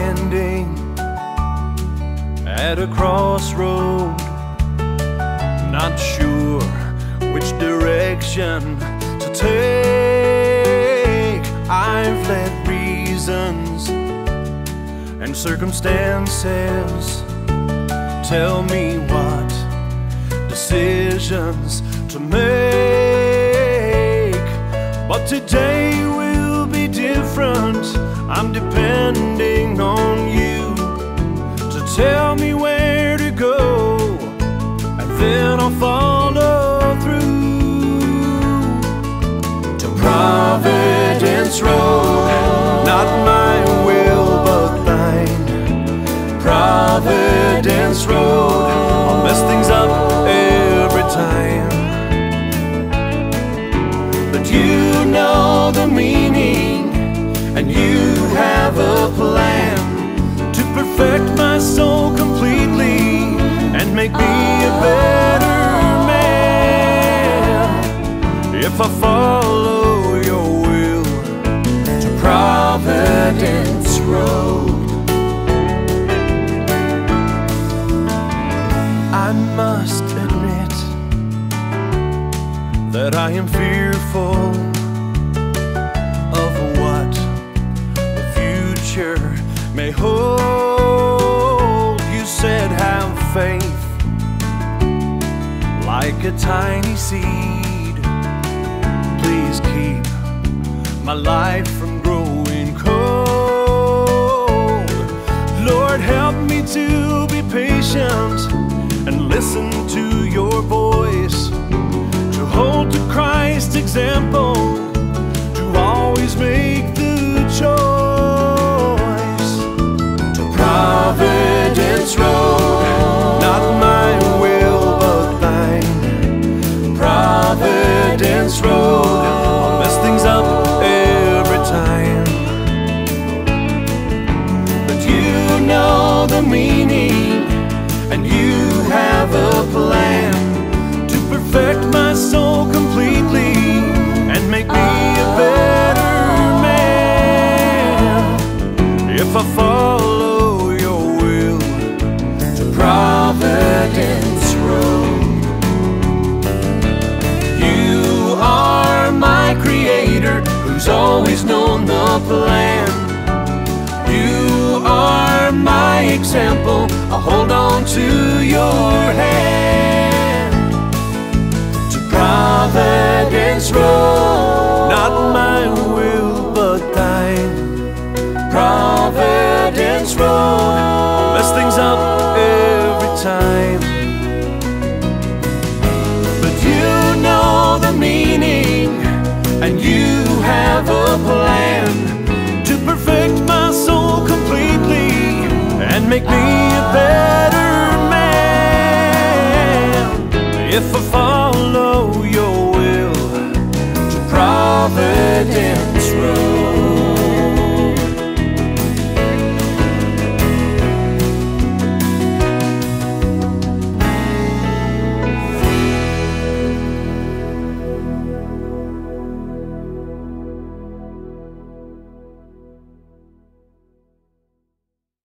standing at a crossroad, not sure which direction to take. I've let reasons and circumstances tell me what decisions to make, but today will be different. I'm depending on you to tell me where to go, and then I'll follow through to Providence Road. Not my will but thine. Providence Road, I'll mess things up every time, but you know the meaning, and you have a plan to perfect my soul completely and make me a better man. If I follow your will to Providence Road. I must admit that I am fearful of what the future may hold. You said have faith like a tiny seed. Please keep my life from growing cold. Lord, help me to be patient and listen to your voice, to hold to Christ's example, to always make the choice to Providence Road. Not my will but thine. Providence Road, I'll mess things up every time, but you know the meaning, and you have a plan to perfect my soul completely and make me a better man. If I follow your will to Providence Road. You are my creator who's always known the plan. You are my example, I'll hold on to your hand to Providence Road. Not my will but thine. Providence Road, I'll mess things up every time, but you know the meaning, and you have a plan to perfect my soul completely and make me a better man. If I